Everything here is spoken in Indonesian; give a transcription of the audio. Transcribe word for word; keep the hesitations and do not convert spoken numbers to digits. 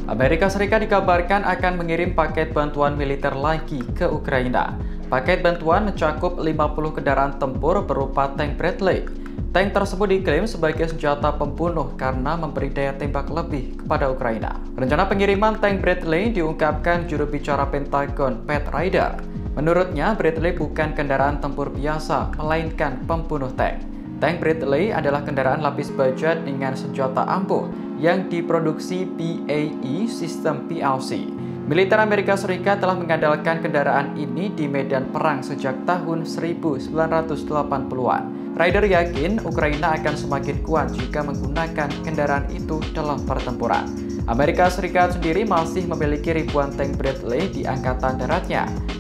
Amerika Serikat dikabarkan akan mengirim paket bantuan militer lagi ke Ukraina. Paket bantuan mencakup lima puluh kendaraan tempur berupa tank Bradley. Tank tersebut diklaim sebagai senjata pembunuh karena memberi daya tembak lebih kepada Ukraina. Rencana pengiriman tank Bradley diungkapkan juru bicara Pentagon, Pat Ryder. Menurutnya, Bradley bukan kendaraan tempur biasa, melainkan pembunuh tank. Tank Bradley adalah kendaraan lapis baja dengan senjata ampuh yang diproduksi B A E System P L C. Militer Amerika Serikat telah mengandalkan kendaraan ini di medan perang sejak tahun seribu sembilan ratus delapan puluhan. Ryder yakin Ukraina akan semakin kuat jika menggunakan kendaraan itu dalam pertempuran. Amerika Serikat sendiri masih memiliki ribuan tank Bradley di angkatan daratnya.